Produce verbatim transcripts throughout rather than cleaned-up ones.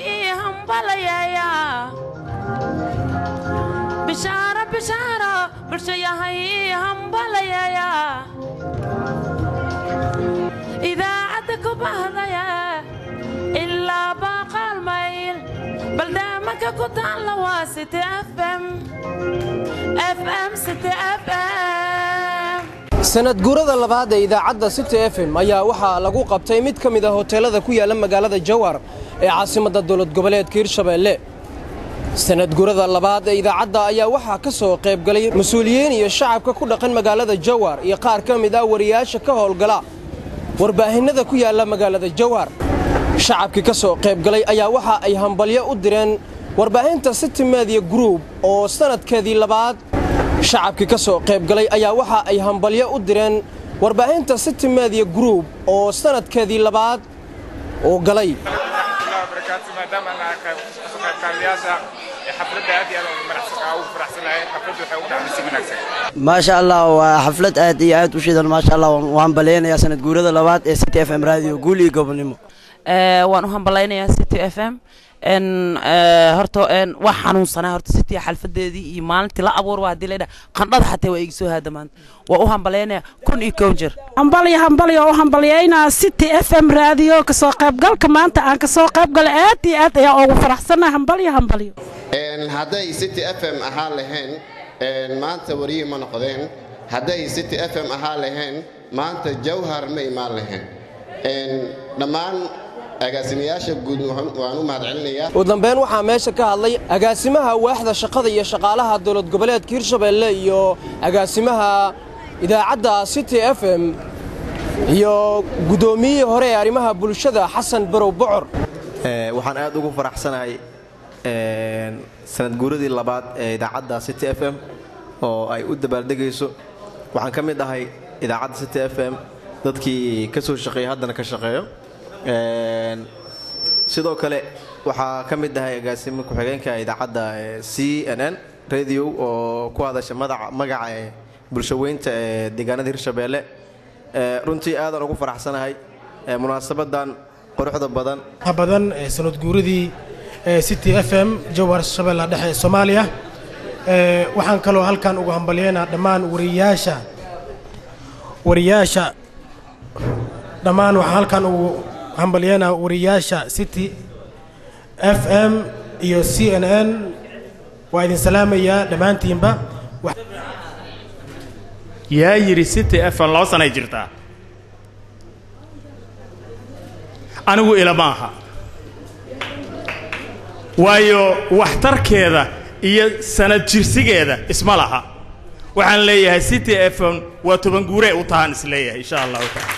همبليا بشارة بشارة برشيا هي همبليا إذا عدك بهذا إلا باقى الميل بل دامك كنت على واسط اف ام اف ام ستة اف ام sanad guurada labaad ee idaacadda City F M ayaa waxa lagu qabtay mid ka mid ah hoteelada ku yaala magaalada Jowhar ee caasimadda dawlad goboleedka Hirshabelle sanad guurada labaad ee idaacadda ayaa waxa ka soo qayb galay mas'uuliyiin iyo shacabka ku dhaqan magaalada Jowhar iyo qaar ka mid ah wariyaasha ka howlgala warbaahinada ku yaala magaalada Jowhar shacabkii ka soo qayb galay ayaa waxa ay hambalyo u direen warbaahinta City Media Group oo sanadkeedii labaad shacabkii ka soo qayb galay ayaa waxa ay hambalyo u direen warbaahinta City Media Group oo sanadkeedii labaad oo galay maadaama aan ka soo qayb qaadayasha xafladda aad iyo aad u faraxsanahay xafladdu waxay u dhacday si wanaagsan ما شاء الله وحفلة آد iyo aad u shidan ما شاء الله waan baleenayaa sanad guurada labaad ee City F M radio guul iyo gobolnimo ee waan u hambaleynayaa City F M en horto en wax xanuunsanaa horto City xalfadeedii iyo maalintii la abuur waa dileeda qandhada xataa way iga soo haadamaan waa u hambaleynayaa kun iyo kow jeer hambalyo hambalyo oo hambalyeynaa City F M radio ka soo qayb galka maanta aan ka soo qayb galay aad iyo aad ayaa ugu faraxsanahay hambalyo hambalyo en haday City F M ahaan lahayn en maanta wariye ma noqdeen haday City F M ahaan lahayn maanta Jowhar ma imaan lahayn en dhamaan agaasimayaasha guud waan u mahadcelinayaa ugu dambeyn waxa meesha ka hadlay agaasimaha waaxda shaqada iyo shaqaalaha dawlad goboleedka Hirshabelle iyo agaasimaha idaacadda City F M iyo gudoomiyaha hore ee arrimaha bulshada Xasan Barow Bocor ee waxaan aad ugu faraxsanahay ee sanad guuradii labaad ee idaacadda City F M oo ay u dabaaldegayso waxaan ka mid ahay idaacadda City F M dadkii ka soo shaqeeyay haddana ka shaqeeyo een sidoo kale waxa ka mid ah agaasimo ku xigeenka idaacadda C N N radio oo ku hadasha magaca magaca bulshaweynta ee deegaanada Hirshabelle ee runtii aad aan ugu faraxsanahay munaasabadan quruxda badan badan sanad guuradii City F M Jowhar Shabeellaha Dhexe ee Soomaaliya ee waxaan kaloo halkan ugu hambalyeynaa dhamaan wariyaasha wariyaasha dhamaan waxaan halkan ugu hambalyeena wariyaasha City F M iyo C N N waa idin salaamaya dhamaantiinba yaa yiri City F M loo sanay jirtaa anigu ila maaha waayo waxtarkeeda iyo sanad jirsigeeda isma laha waxaan leeyahay City F M waa toban guure u tahan isleeyahay insha Allah ta'ala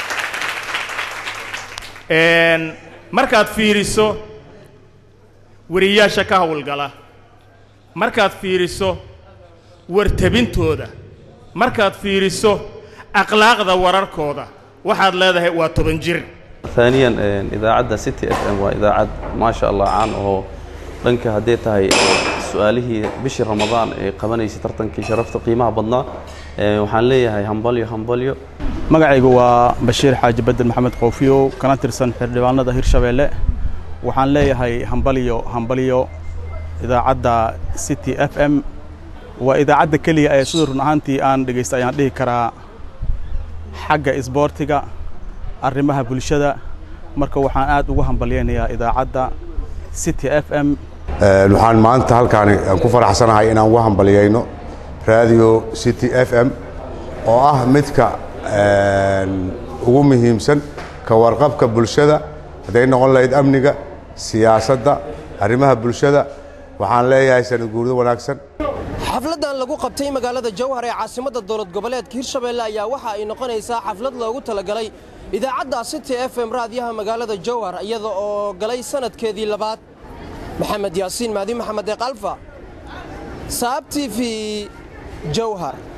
een markaad fiiriso wariyaasha ka hawlgala markaad fiiriso wartabintooda markaad fiiriso akhlaaqda wararkooda waxaad leedahay waa toban jir ثانيا إذاعة City F M وإذاعة ما شاء الله عنه دنك هديتها سؤاله بشي رمضان قبنيسي ترتنكي شرفت قيمة بدنا وحان ليها همبليو همبليو magacaygu waa Bashiir Xaaji Badel Maxamed Qoofiyo kana tirsan xildhibaanada Hirshabelle waxaan leeyahay hambaliyo hambaliyo idaacadda City F M waa idaacadda kaliya ee sida run ahaantii aan dhageystay ayaan dhihi karaa xagga isboortiga arrimaha bulshada marka waxaan aad ugu hambaliyeynayaa idaacadda City F M waxaan maanta halkaan ku faraxsanahay inaan ugu hambaliyeyno radio City F M oo ah midka ugu muhiimsan ka warqabka bulshada haday noqon lahayd amniga siyaasadda arrimaha bulshada waxaan leeyahay sanad guurida wanaagsan xafladan lagu qabtay magaalada Jowhar ee caasimadda dawlad goboleedka Hirshabelle ayaa waxa ay noqonaysaa xaflad loogu talagalay idaacadda City F M raadiyaha magaalada Jowhar iyada oo galay sanadkeedii labaad maxamed yaasiin maadi maxamed qalfa saab T V Jowhar